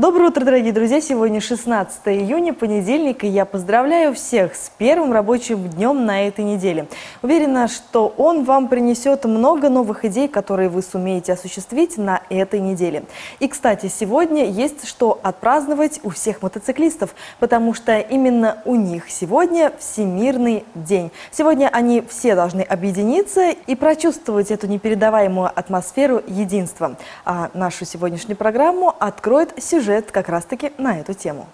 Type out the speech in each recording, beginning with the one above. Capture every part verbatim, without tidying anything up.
Доброе утро, дорогие друзья! Сегодня шестнадцатое июня, понедельник, и я поздравляю всех с первым рабочим днем на этой неделе. Уверена, что он вам принесет много новых идей, которые вы сумеете осуществить на этой неделе. И, кстати, сегодня есть что отпраздновать у всех мотоциклистов, потому что именно у них сегодня Всемирный день. Сегодня они все должны объединиться и прочувствовать эту непередаваемую атмосферу единства. А нашу сегодняшнюю программу откроет сюжет как раз-таки на эту тему.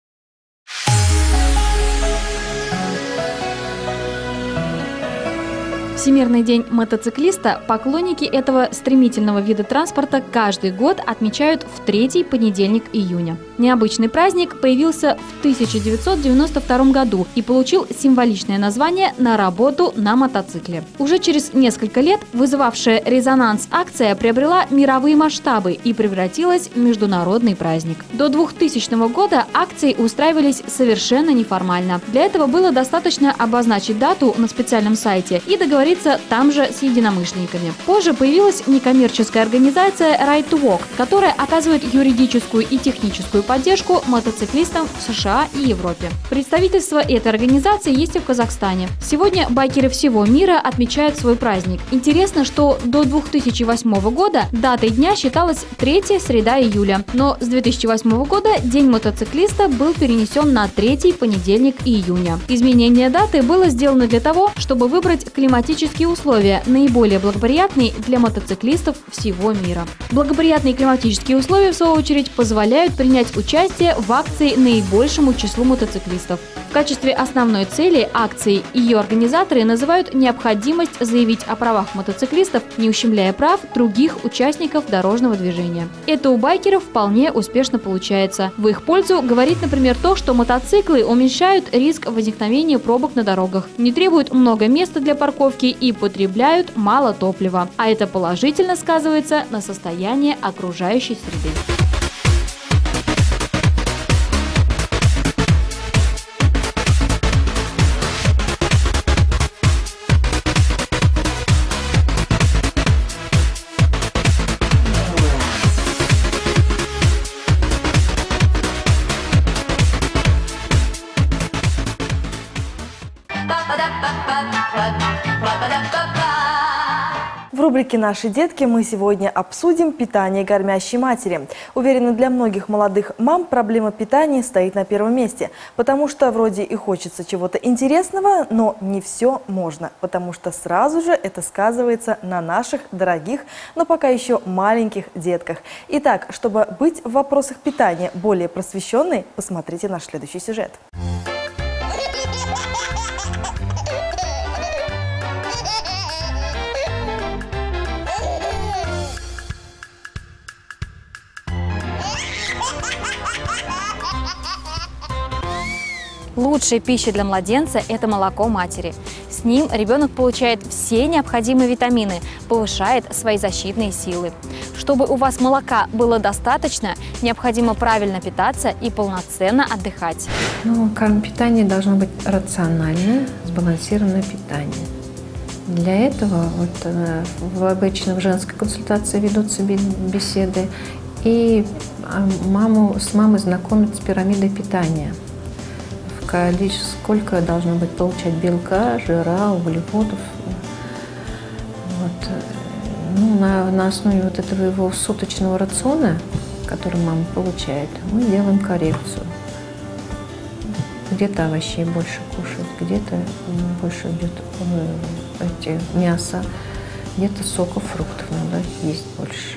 Всемирный день мотоциклиста поклонники этого стремительного вида транспорта каждый год отмечают в третий понедельник июня. Необычный праздник появился в тысяча девятьсот девяносто втором году и получил символичное название «На работу на мотоцикле». Уже через несколько лет вызывавшая резонанс акция приобрела мировые масштабы и превратилась в международный праздник. До двухтысячного года акции устраивались совершенно неформально. Для этого было достаточно обозначить дату на специальном сайте и договориться там же с единомышленниками. Позже появилась некоммерческая организация Right to Walk, которая оказывает юридическую и техническую поддержку мотоциклистам в США и Европе. Представительство этой организации есть и в Казахстане. Сегодня байкеры всего мира отмечают свой праздник. Интересно, что до две тысячи восьмого года датой дня считалась третья среда июля, но с две тысячи восьмого года День мотоциклиста был перенесен на третий понедельник июня. Изменение даты было сделано для того, чтобы выбрать климатические условия, наиболее благоприятные для мотоциклистов всего мира. Благоприятные климатические условия, в свою очередь, позволяют принять участие в акции наибольшему числу мотоциклистов. В качестве основной цели акции ее организаторы называют необходимость заявить о правах мотоциклистов, не ущемляя прав других участников дорожного движения. Это у байкеров вполне успешно получается. В их пользу говорит, например, то, что мотоциклы уменьшают риск возникновения пробок на дорогах, не требуют много места для парковки и потребляют мало топлива. А это положительно сказывается на состоянии окружающей среды. В рубрике «Наши детки» мы сегодня обсудим питание кормящей матери. Уверена, для многих молодых мам проблема питания стоит на первом месте, потому что вроде и хочется чего-то интересного, но не все можно, потому что сразу же это сказывается на наших дорогих, но пока еще маленьких детках. Итак, чтобы быть в вопросах питания более просвещенной, посмотрите наш следующий сюжет. Лучшая пища для младенца – это молоко матери. С ним ребенок получает все необходимые витамины, повышает свои защитные силы. Чтобы у вас молока было достаточно, необходимо правильно питаться и полноценно отдыхать. Ну, питание должно быть рациональное, сбалансированное питание. Для этого вот, в обычно в женской консультации ведутся беседы, и маму, с мамой знакомят с пирамидой питания. Сколько должно быть получать белка, жира, углеводов. Вот. Ну, на, на основе вот этого его суточного рациона, который мама получает, мы делаем коррекцию. Где-то овощей больше кушать, где-то больше идет эти, мясо, где-то соков, фруктов надо есть больше.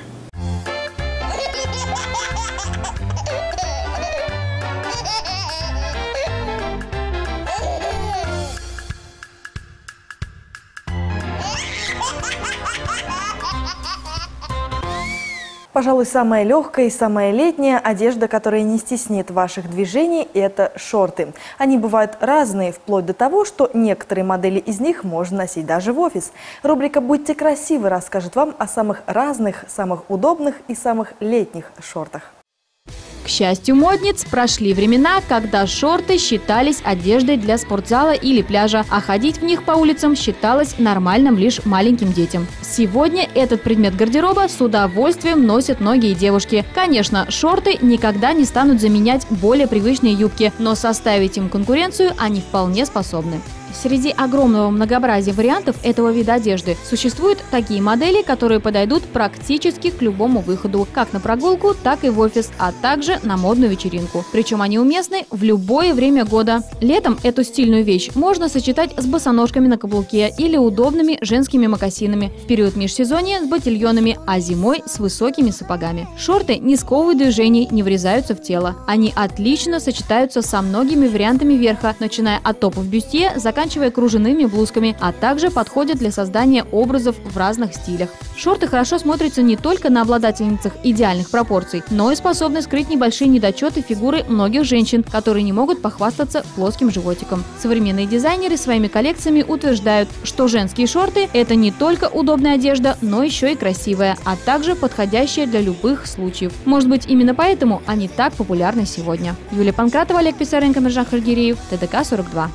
Пожалуй, самая легкая и самая летняя одежда, которая не стеснит ваших движений, это шорты. Они бывают разные, вплоть до того, что некоторые модели из них можно носить даже в офис. Рубрика «Будьте красивы» расскажет вам о самых разных, самых удобных и самых летних шортах. К счастью модниц, прошли времена, когда шорты считались одеждой для спортзала или пляжа, а ходить в них по улицам считалось нормальным лишь маленьким детям. Сегодня этот предмет гардероба с удовольствием носят многие девушки. Конечно, шорты никогда не станут заменять более привычные юбки, но составить им конкуренцию они вполне способны. Среди огромного многообразия вариантов этого вида одежды существуют такие модели, которые подойдут практически к любому выходу, как на прогулку, так и в офис, а также на модную вечеринку. Причем они уместны в любое время года. Летом эту стильную вещь можно сочетать с босоножками на каблуке или удобными женскими мокасинами, в период межсезонья с ботильонами, а зимой с высокими сапогами. Шорты не сковывают движений, не врезаются в тело. Они отлично сочетаются со многими вариантами верха, начиная от топов бюстье, заканчивая кружевными блузками, а также подходят для создания образов в разных стилях. Шорты хорошо смотрятся не только на обладательницах идеальных пропорций, но и способны скрыть небольшие недочеты фигуры многих женщин, которые не могут похвастаться плоским животиком. Современные дизайнеры своими коллекциями утверждают, что женские шорты – это не только удобная одежда, но еще и красивая, а также подходящая для любых случаев. Может быть, именно поэтому они так популярны сегодня. Юлия Панкратова, Олег Писаренко, Миржан Хальгиреев, Т Д К сорок два.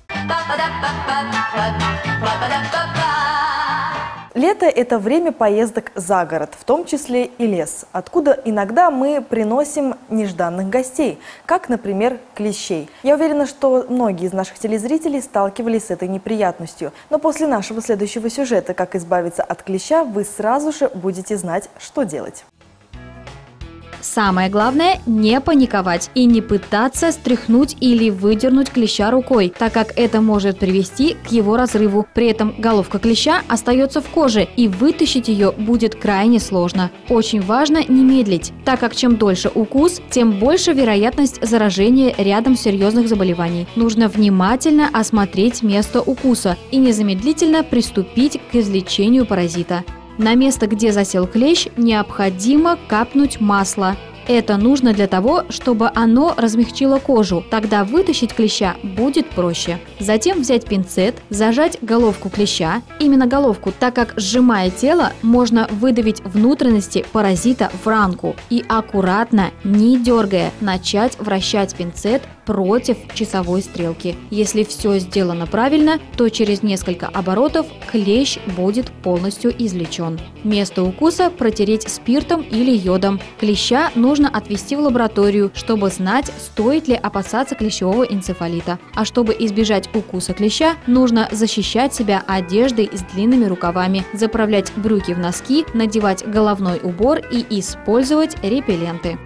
Лето – это время поездок за город, в том числе и лес, откуда иногда мы приносим нежданных гостей, как, например, клещей. Я уверена, что многие из наших телезрителей сталкивались с этой неприятностью. Но после нашего следующего сюжета «Как избавиться от клеща» вы сразу же будете знать, что делать. Самое главное – не паниковать и не пытаться стряхнуть или выдернуть клеща рукой, так как это может привести к его разрыву. При этом головка клеща остается в коже, и вытащить ее будет крайне сложно. Очень важно не медлить, так как чем дольше укус, тем больше вероятность заражения рядом серьезных заболеваний. Нужно внимательно осмотреть место укуса и незамедлительно приступить к излечению паразита. На место, где засел клещ, необходимо капнуть масло. Это нужно для того, чтобы оно размягчило кожу, тогда вытащить клеща будет проще. Затем взять пинцет, зажать головку клеща, именно головку, так как, сжимая тело, можно выдавить внутренности паразита в ранку и аккуратно, не дергая, начать вращать пинцет против часовой стрелки. Если все сделано правильно, то через несколько оборотов клещ будет полностью излечен. Место укуса протереть спиртом или йодом. Клеща нужно отвезти в лабораторию, чтобы знать, стоит ли опасаться клещевого энцефалита. А чтобы избежать укуса клеща, нужно защищать себя одеждой с длинными рукавами, заправлять брюки в носки, надевать головной убор и использовать репелленты.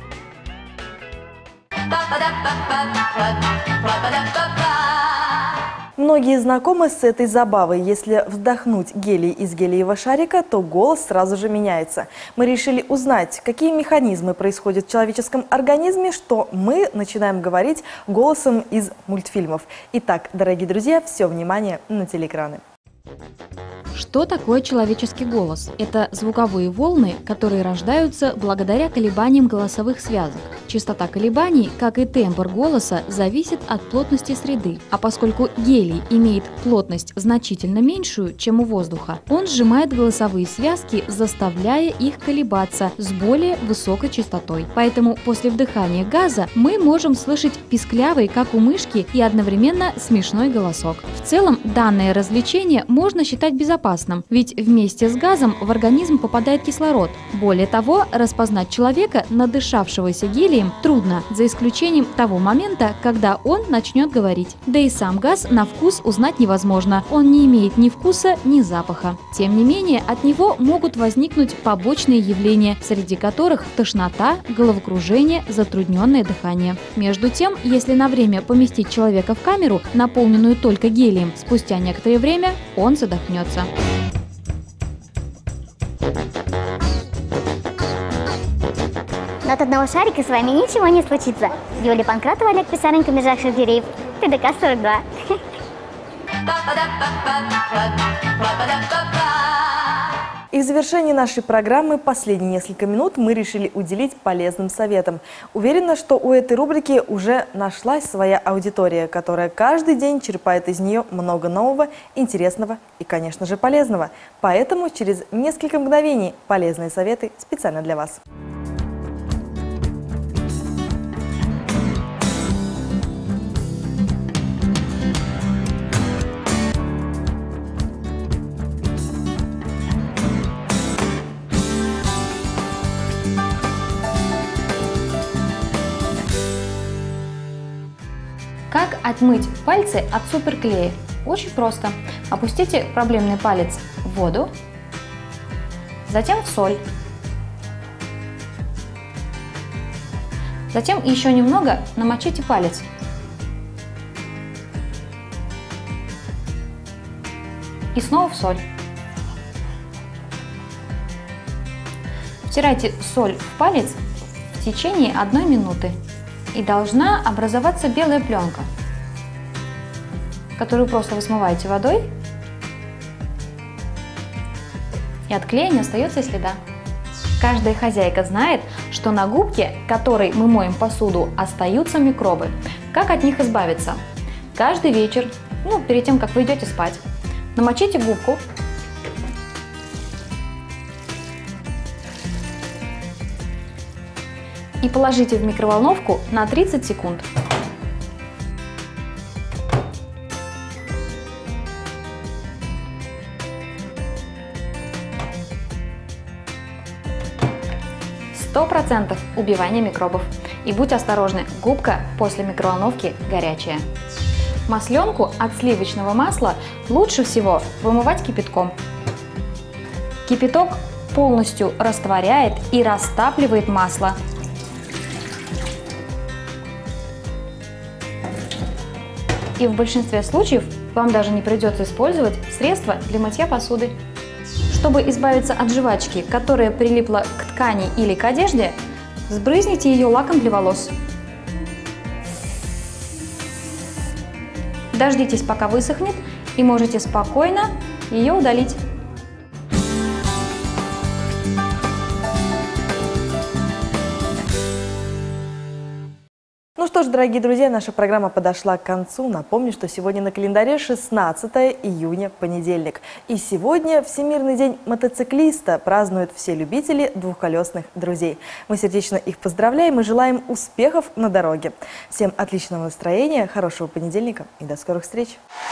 Многие знакомы с этой забавой. Если вдохнуть гелий из гелиевого шарика, то голос сразу же меняется. Мы решили узнать, какие механизмы происходят в человеческом организме, что мы начинаем говорить голосом из мультфильмов. Итак, дорогие друзья, все внимание на телеэкраны. Что такое человеческий голос? Это звуковые волны, которые рождаются благодаря колебаниям голосовых связок. Частота колебаний, как и тембр голоса, зависит от плотности среды. А поскольку гелий имеет плотность значительно меньшую, чем у воздуха, он сжимает голосовые связки, заставляя их колебаться с более высокой частотой. Поэтому после вдыхания газа мы можем слышать писклявый, как у мышки, и одновременно смешной голосок. В целом, данное развлечение можно считать безопасным, ведь вместе с газом в организм попадает кислород. Более того, распознать человека, надышавшегося гелием, трудно, за исключением того момента, когда он начнет говорить. Да и сам газ на вкус узнать невозможно, он не имеет ни вкуса, ни запаха. Тем не менее, от него могут возникнуть побочные явления, среди которых тошнота, головокружение, затрудненное дыхание. Между тем, если на время поместить человека в камеру, наполненную только гелием, спустя некоторое время он задохнется. Но от одного шарика с вами ничего не случится. Юлия Панкратова, Олег Писаренко, Миржан Хальгиреев, Т Д К сорок два. И в завершении нашей программы последние несколько минут мы решили уделить полезным советам. Уверена, что у этой рубрики уже нашлась своя аудитория, которая каждый день черпает из нее много нового, интересного и, конечно же, полезного. Поэтому через несколько мгновений полезные советы специально для вас. отмыть пальцы от суперклея? Очень просто. Опустите проблемный палец в воду, затем в соль, затем еще немного намочите палец. И снова в соль. Втирайте соль в палец в течение одной минуты. И должна образоваться белая пленка, которую просто вы смываете водой, и от клея не остается и следа. Каждая хозяйка знает, что на губке, которой мы моем посуду, остаются микробы. Как от них избавиться? Каждый вечер, ну, перед тем, как вы идете спать, намочите губку и положите в микроволновку на тридцать секунд. сто процентов убивания микробов. И будьте осторожны, губка после микроволновки горячая. Масленку от сливочного масла лучше всего вымывать кипятком. Кипяток полностью растворяет и растапливает масло. И в большинстве случаев вам даже не придется использовать средства для мытья посуды. Чтобы избавиться от жвачки, которая прилипла к ткани или к одежде, сбрызните ее лаком для волос. Дождитесь, пока высохнет, и можете спокойно ее удалить. Ну что ж, дорогие друзья, наша программа подошла к концу. Напомню, что сегодня на календаре шестнадцатое июня, понедельник. И сегодня Всемирный день мотоциклиста празднуют все любители двухколесных друзей. Мы сердечно их поздравляем и желаем успехов на дороге. Всем отличного настроения, хорошего понедельника и до скорых встреч!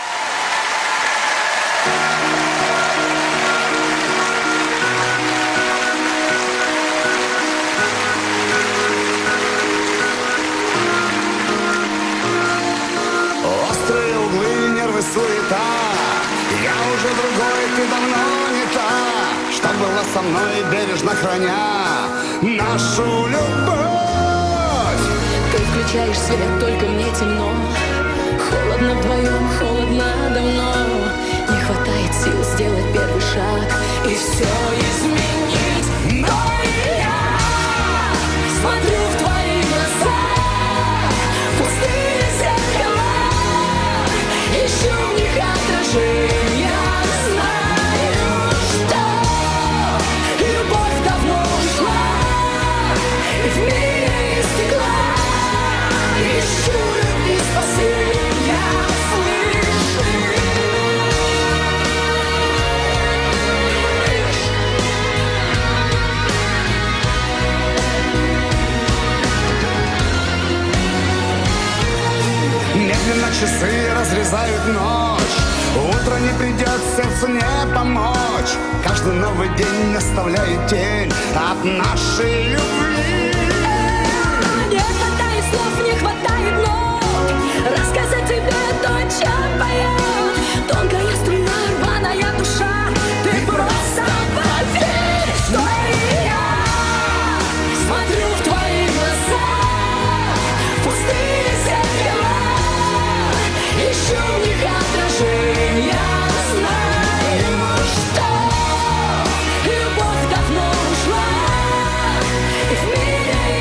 Суета, я уже другой, ты давно не та, что была со мной, бережно храня нашу любовь. Ты включаешь свет, только мне темно, холодно вдвоем, холодно давно, не хватает сил сделать первый шаг и все изменить. Но я смотрю в твои глаза, пустые зеркала, ищу в них отражения, знаю, что любовь давно ушла, и в мире стекла. Ищу любви, спасения, слышишь? Медленно часы разрезают ночь, утро не придет, сердцу не помочь. Каждый новый день оставляет тень от нашей любви. Не хватает слов, не хватает нот, рассказать тебе то, чем поет тонкая струна, рваная душа. Ты просто поверь, что и я смотрю в твои глаза, пустые зеркала, ищу в них отражения, знаю, что любовь давно ушла, и в мире